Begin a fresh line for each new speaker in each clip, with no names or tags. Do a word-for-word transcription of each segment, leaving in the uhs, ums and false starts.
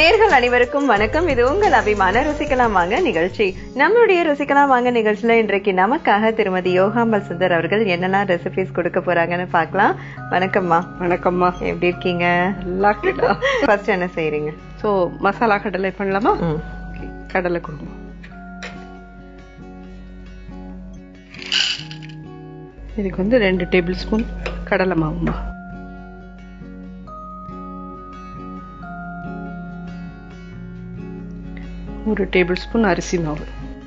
நேயர்கள் அனைவருக்கும் வணக்கம். இது உங்கள் அபிமான ருசிக்கலாம் வாங்க நிகழ்ச்சி. நம்மளுடைய ருசிக்கலாம் வாங்க நிகழ்ச்சியில இன்றைக்கு நமக்காக திருமதி யோகாம்பல் சுந்தர் அவர்கள் என்னெல்லாம் ரெசிபிஸ் கொடுக்க போறாங்கன்னு பார்க்கலாம். வணக்கம்மா.
வணக்கம்மா,
எப்படி இருக்கீங்க?
நல்லா இருக்கா?
ஃபர்ஸ்ட் என்ன செய்யறீங்க?
சோ மசாலா கடலை பண்ணலாமா? கடலை குருமா. இதுக்கு வந்து ரெண்டு டேபிள் ஸ்பூன் கடலை மாவுமா, ஒரு டேபிள் ஸ்பூன் அரிசி மாவு,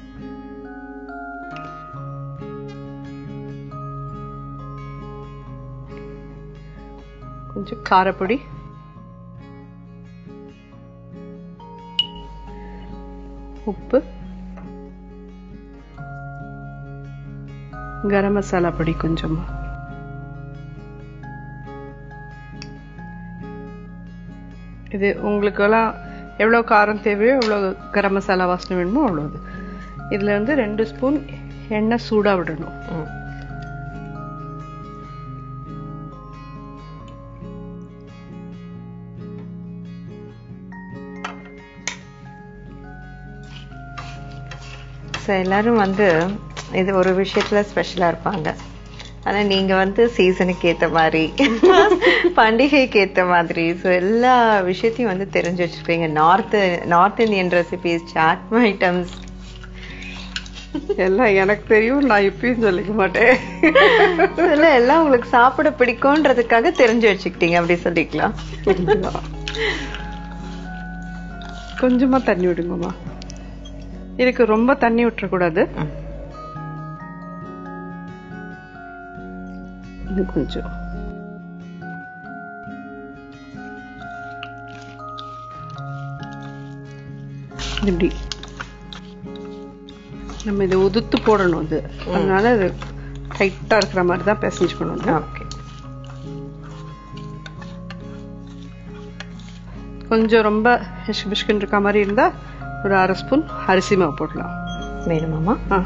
கொஞ்சம் காரப்பொடி, உப்பு, கரம் மசாலா பொடி கொஞ்சமா, இது உங்களுக்கு எல்லாம் எவ்வளவு காரம் தேவையோ எவ்வளவு கரம் மசாலா வாசனை வேணுமோ அவ்வளவு. இதுல வந்து ரெண்டு ஸ்பூன் எண்ணெய் சூடா விடணும்.
எல்லாரும் வந்து இது ஒரு விஷயத்துல ஸ்பெஷலா இருப்பாங்க. ஆனா நீங்க வந்து சீசனுக்கு ஏத்த மாதிரி பண்டிகைக்கு ஏத்த மாதிரி எல்லா விஷயத்தையும் வந்து தெரிஞ்சு வச்சிருப்பீங்க. North north Indian recipes, chaat items
எல்லாம் எனக்கு தெரியும். நான் இப்பயும் சொல்லிக்க மாட்டேன்.
எல்லாம் உங்களுக்கு சாப்பிட பிடிக்கும்ன்றதுக்காக தெரிஞ்சு வச்சுக்கிட்டீங்க அப்படி சொல்லிக்கலாம்.
கொஞ்சமா தண்ணி விடுங்கம்மா. இதுக்கு ரொம்ப தண்ணி விட்டுறக்கூடாது. இது கொஞ்சம் இப்படி நம்ம இதை உதுத்து போடணும். அது அதனால அது டைட்டா இருக்கிற மாதிரி தான் பிசைஞ்சுக்கணும். ஓகே, கொஞ்சம் ரொம்ப பிஷ்கின்னு இருக்க மாதிரி இருந்தா ஒரு அரை ஸ்பூன் அரிசி மாவு போடலாம்.
வேணுமாமா?
ஆ,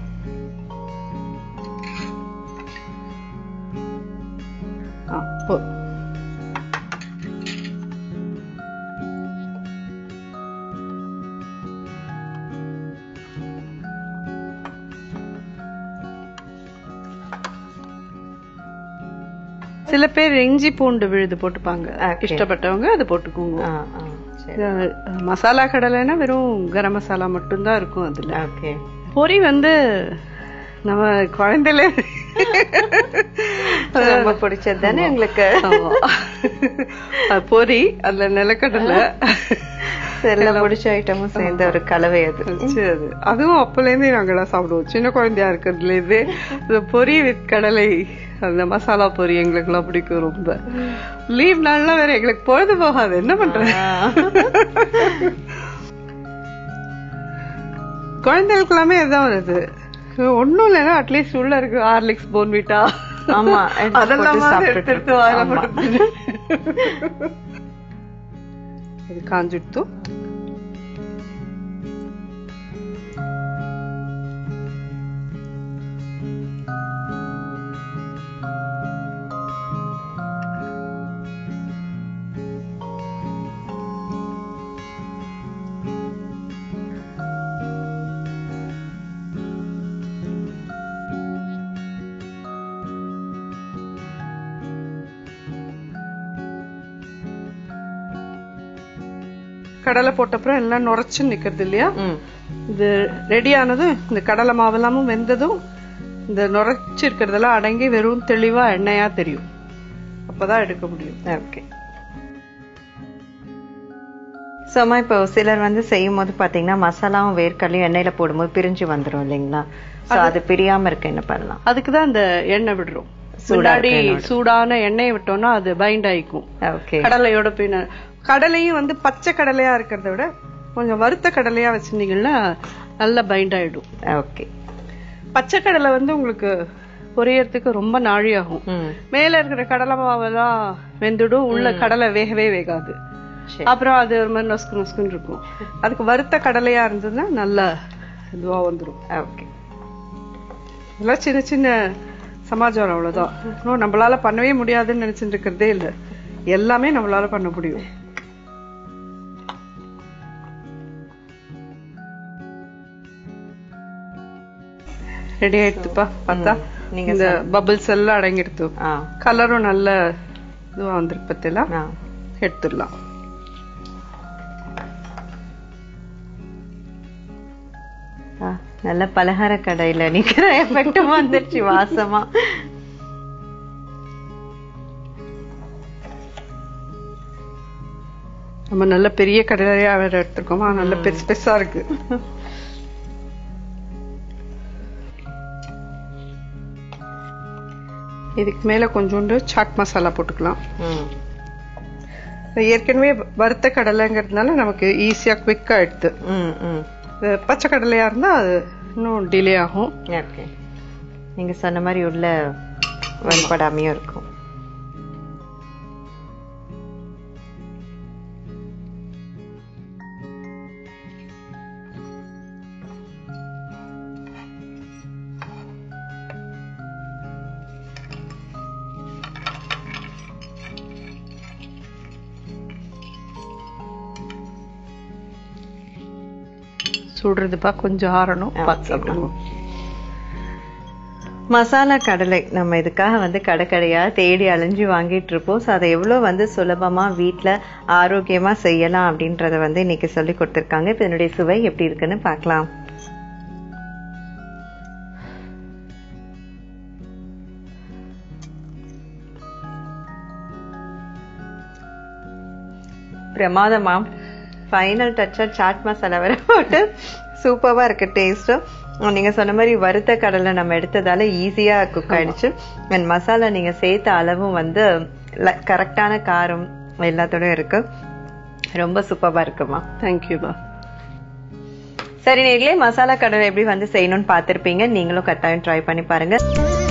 சில பேர் இஞ்சி பூண்டு விழுது போட்டுப்பாங்க. இஷ்டப்பட்டவங்க அது போட்டுக்கோங்க. மசாலா கடலைன்னா வெறும் கரம் மசாலா மட்டும்தான் இருக்கும் அதுல. பொரி வந்து நம்ம குழந்தையில
ரொம்ப பிடிச்சது தானே உங்களுக்கு.
பொரி அதுல நிலக்கடலை
எல்லாம் பிடிச்ச ஐட்டமும் சேர்ந்த ஒரு கலவை அது.
அது அதுவும் அப்பல இருந்தே நாங்கெல்லாம் சாப்பிடுவோம். சின்ன குழந்தையா இருக்கிறதுல இருந்து பொரி வித் கடலை, அந்த மசாலா பொரி எங்களுக்கு எல்லாம் பிடிக்கும் ரொம்ப. லீவ் நாள்லாம் வேற எங்களுக்கு பொழுது போகாது. என்ன பண்றேன், குழந்தைகளுக்கு எல்லாமே எதான் வருது. ஒன்னும் இல்லைன்னா அட்லீஸ்ட் உள்ள இருக்கு ஹார்லிக்ஸ், போன்விட்டா,
ஆமா
அதெல்லாம் எடுத்து வாயில போட்டு இது காஞ்சிடுத்து. கடலை போட்டப்புறம் எல்லாம் நுரைச்சு நிக்கிறது இல்லையா, இது ரெடி ஆனதும் இந்த கடலை மாவு எல்லாமும் வெந்ததும் இந்த நுரைச்சு இருக்கிறதெல்லாம் அடங்கி வெறும் தெளிவா எண்ணெயா தெரியும். அப்பதான் எடுக்க முடியும்.
ஓகே. சோமா, இப்போ சிலர் வந்து செய்யும் போது பாத்தீங்கன்னா மசாலாவும் வேர்க்கடலையும் எண்ணெயில போடும்போது பிரிஞ்சு வந்துரும் இல்லைங்களா? அது பிரியாம இருக்க என்ன பண்ணலாம்?
அதுக்குதான் இந்த எண்ணெய் விடுறோம். முன்னாடி சூடான எண்ணெயை விட்டோம்னா அது பைண்ட் ஆயிக்கும் கடலையோட. பின்ன கடலையும் வந்து பச்சை கடலையா இருக்கிறத விட கொஞ்சம் வறுத்த கடலையா வச்சிருந்தீங்கன்னா நல்லா பைண்ட் ஆயிடும்.
ஓகே.
பச்சை கடலை வந்து உங்களுக்கு பொரியறதுக்கு ரொம்ப நாழி ஆகும். மேல இருக்கிற கடலை மாவெல்லாம் வெந்துடும், உள்ள கடலை வேகவே வேகாது. அப்புறம் அது ஒரு மாதிரி நொஸ்கு நொஸ்குன்னு இருக்கும். அதுக்கு வறுத்த கடலையா இருந்ததுன்னா நல்லா இதுவா வந்துடும்.
ஓகே.
இதெல்லாம் சின்ன சின்ன சமாச்சாரம், அவ்வளவுதான். நம்மளால பண்ணவே முடியாதுன்னு நினைச்சிட்டு இருக்கிறதே இல்லை. எல்லாமே நம்மளால பண்ண முடியும். ரெடி ஆயிடுத்துப்பா. பார்த்தா இந்த பபிள்ஸ் எல்லாம் அடங்கிடுத்து. கலரும் நல்ல இதுவா வந்துருக்கு பத்தியெல்லாம். எடுத்துடலாம்.
நல்ல பலகார கடையில நிக்கிற எஃபெக்ட் வந்துருச்சு வாசமா.
நம்ம நல்ல பெரிய கடலையா வேற எடுத்துருக்கோமா, நல்ல பெருசு பெருசா இருக்கு. இதுக்கு மேல கொஞ்சோண்டு சாட் மசாலா போட்டுக்கலாம். ஏற்கனவே வறுத்த கடலைங்கிறதுனால நமக்கு ஈஸியா குவிக்கா எடுத்து. பச்சை கடலையா இருந்தா அது இன்னும் டிலே ஆகும்.
நீங்க சொன்ன மாதிரி உள்ள வறுபடாமையும் இருக்கும்.
சுடுறதுப்பா, கொஞ்சம் ஆறணும்.
மசாலா கடலை நம்ம இதுக்காக வந்து கடைக்கடையா தேடி அலைஞ்சு வாங்கிட்டு இருப்போம். ஸோ அதை எவ்வளோ வந்து சுலபமா வீட்டில் ஆரோக்கியமா செய்யலாம் அப்படின்றத வந்து இன்னைக்கு சொல்லி கொடுத்துருக்காங்க. இப்போ என்னுடைய சுவை எப்படி இருக்குன்னு பார்க்கலாம். பிரமாதமா ஃபைனல் டச்சா சாட் மசாலா வர போட்டு சூப்பராக இருக்கு டேஸ்ட்டும். நீங்க சொன்ன மாதிரி வறுத்த கடலை நம்ம எடுத்ததால ஈஸியா குக் ஆயிடுச்சு. அண்ட் மசாலா நீங்க சேர்த்த அளவும் வந்து கரெக்டான காரம் எல்லாத்தோட இருக்கு. ரொம்ப சூப்பரா இருக்குமா.
தேங்க்யூமா.
சரி நேர்களே, மசாலா கடலை எப்படி வந்து செய்யணும்னு பார்த்திருப்பீங்க. நீங்களும் கட்டாயம் ட்ரை பண்ணி பாருங்க.